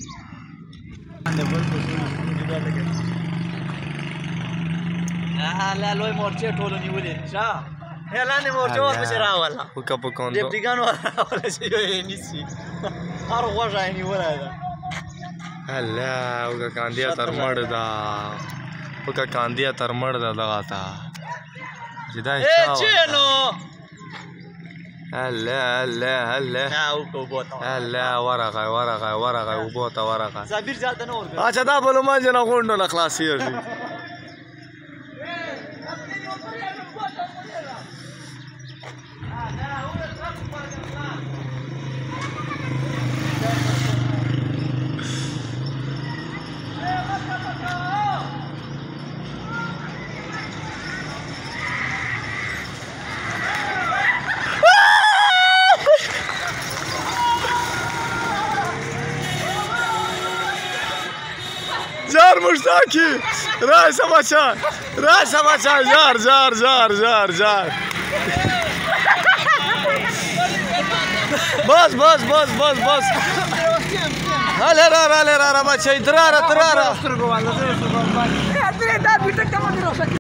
لا لوی مورچې ټولو نیولې ښه لاندې مورچه اوس پسې راوله ډیپټیګانو راوله چې یې نیسي هر غوږه یې نیولی ده الله وکه کاندیا تر مړ ده وکه کاندیا تر مړ ده دغه ته چې دا چینو الله الله الله الله ورغی ورغی ورغی اوبو ته ورغی صابر زیاته نه ورکړه اچھا دا به لمانځه نه غونډو نه خلاصېږي زار مشتاقی رایسا بچان زار زار زار زار زار بس بس بس بس بس هلا را بچه دراره